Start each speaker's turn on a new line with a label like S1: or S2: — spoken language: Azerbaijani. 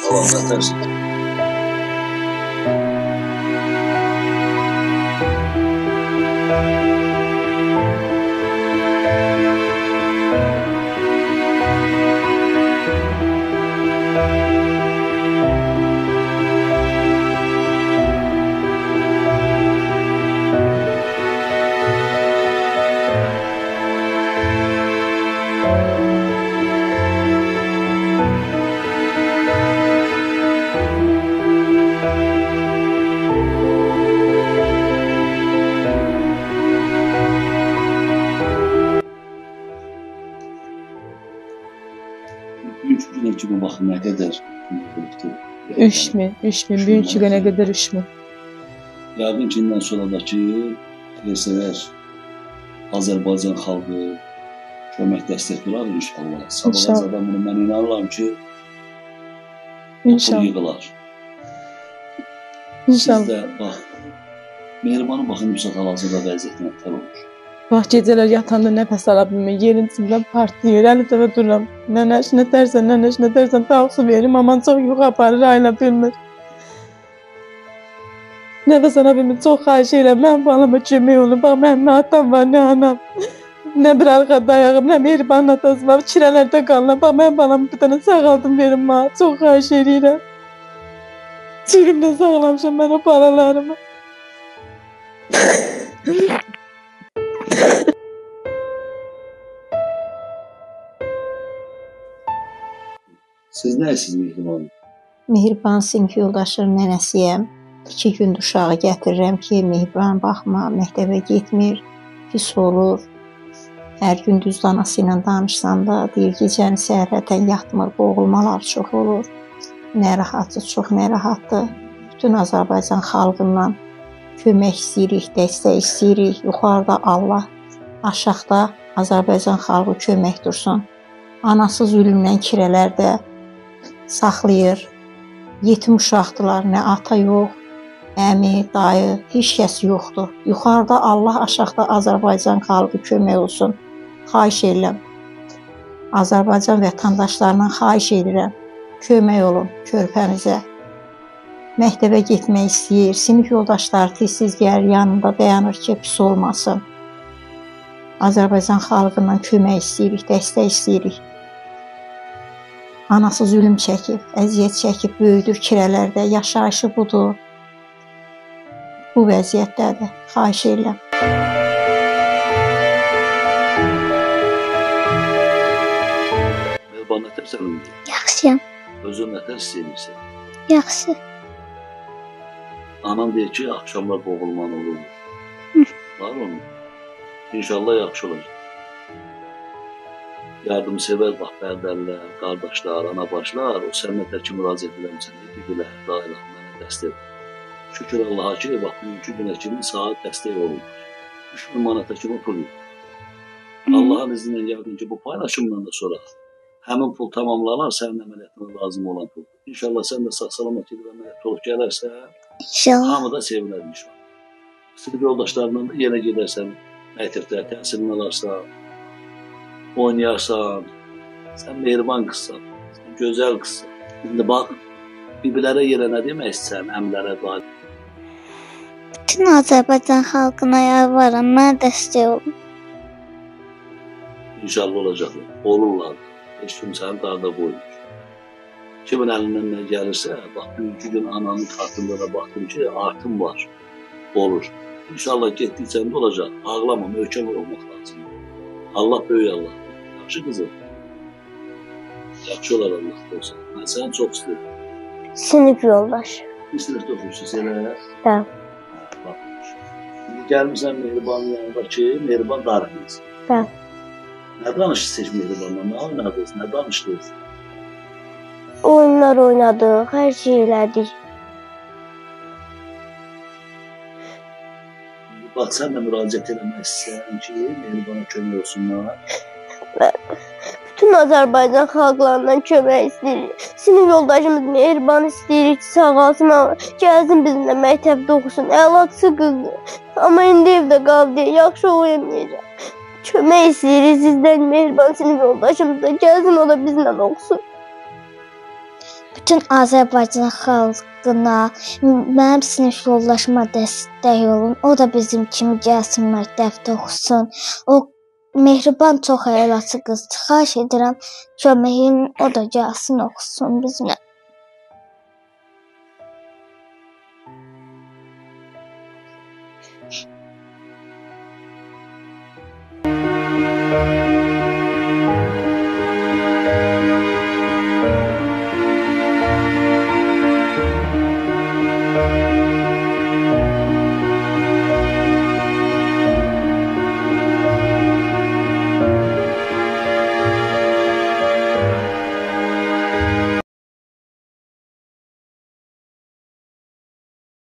S1: Salam gətirsin. Bugünkü baxın nə qədər
S2: 3000, bugünkü günə qədər 3000.
S1: Yəqin ki, indən sonradakı xeyirsever Azərbaycan xalqı kömək dəstək durar inşallah. Sabahlardan bunu mən inanıram ki, pul yığılar. Siz də bax, Mehribanın baxın bu saat hal-hazırda vəziyyətinə tər olur.
S2: Bax, gecələr yatanda nəfəs ala bilmir, yerin içindən partlayır, 50 dəfə dururam. Nənəş, nə dərsən, tavuk su verim, aman çox yuxu aparır, ayıla bilmir. Nəfəs ala bilmir, çox xahiş edirəm, mənim balama kömək olun. Bax, mənim nə atam var, nə anam, nə bir arxa dayağım, nə Mehribanın atası var, kirələrdə qalına. Bax, mənim balamı bir dənə sağaldım verim, çox xahiş edirəm. Çürümdə sağlamışam mən o balalarımı.
S1: Siz nəsiz Mehriban?
S3: Mehriban sinif yoldaşım nənəsiyəm. 2 gündür uşağı gətirirəm ki, Mehriban baxma, məktəbə getmir, pis olur. Hər gün düz anası ilə danışsam da, deyir gecəni səhərətən yatmır, boğulmalar çox olur. Narahatdır, çox narahatdır. Bütün Azərbaycan xalqından kömək istəyirik, dəstək istəyirik. Yuxarıda Allah, aşağıda Azərbaycan xalqı kömək dursun. Anası zülmdən kirələrdə saxlayır. Yetim uşaqdılar, nə ata yox, əmi, dayı, heç kəs yoxdur. Yuxarıda Allah, aşağıda Azərbaycan xalqı kömək olsun. Xahiş edirəm. Azərbaycan vətəndaşlarından xahiş edirəm. Kömək olun körpənizə. Məktəbə getmək istəyir, sinif yoldaşları tez-tez gəlir, yanında dayanır ki, pis olmasın. Azərbaycan xalqından kömək istəyirik, dəstək istəyirik. Anası zülm çəkib, əziyyət çəkib, böyüdür kirələrdə, yaşayışı budur. Bu vəziyyətdədir, xahiş edirəm.
S1: Mehriban, nətər sənindir?
S4: Yaxşıyam.
S1: Özün nətər istəyirsən?
S4: Yaxşı.
S1: Anam deyir ki, axşamlar boğulman olur. Var onun. İnşallah yaxşı olacaq. Yardımsevər bax, bərdəllər, qardaşlar, anabaşlar, o sənətə ki, müraciət edəmsən, bilər, dailə, mənə dəstək. Şükür Allaha ki, bax, bugünkü günə kimi saat dəstək olunur. 3000 manata kimi pul yox. Allahın izni ilə yəqin ki, bu paylaşımdan da sonra həmin pul tamamlanar, sənin əməliyyatına lazım olan pul. İnşallah sən də sağ-salamat edib əməliyyat olub gələrsə, hamı da sevinər inşallah. Sinif yoldaşlarından da yenə gedərsən, məktəbdə təhsilini alarsan, oynayarsan, sən mehriban qızsan, sən gözəl qızsan. İndi bax, bibilərə yerə nə demək istəyirsən, əmlərə, dair.
S4: Bütün Azərbaycan xalqına yalvarıram, mənə dəstək olun.
S1: İnşallah olacaqlar, olurlar. Heç kim səni darda qoymur. Kimin əlindən nə gəlirsə, bax, bugünkü gün ananın kartında da baxdım ki, artım var, olur. İnşallah getdikcə də olacaq, ağlama, möhkəm olmaq lazım. Allah böyük Allah. Yaxşı qızım. Yaxşı olar Allah olsun. Mən səni çox istəyirəm.
S4: Sinif yoldaş.
S1: Bir sinifdə oxuyursunuz, elə?
S4: Bəli.
S1: Bax. İndi gəlmirsən Mehribanın yanındakı, Mehriban darıqınız.
S4: Bəli.
S1: Nə danışdınız Mehribanla, nə oynadınız, nə danışdınız?
S4: Oyunlar oynadıq, hər şey elədik.
S1: Bax, sən də müraciət eləmək istəyirəm ki, Mehribana kömək olsunlar.
S4: Bütün Azərbaycan xalqlarından kömək istəyirik. Sinif yoldaşımız Mehriban istəyirik ki, sağalsın, gəlsin bizimlə məktəbdə oxusun. Əlaçısı qızdır. Amma indi evdə qalıb deyə yaxşı oxuyamayacaq. Kömək istəyirik sizdən Mehriban sinif yoldaşımız da gəlsin, o da bizimlə oxusun.
S5: bütün Azərbaycan xalqına, mənim sinif yoldaşıma dəstək olun. O da bizim kimi gəlsin məktəbdə oxusun. O Mehriban çox əyləsi qızdır. Xahiş edirəm, köməyin o da gəlsin oxusun bizimlə.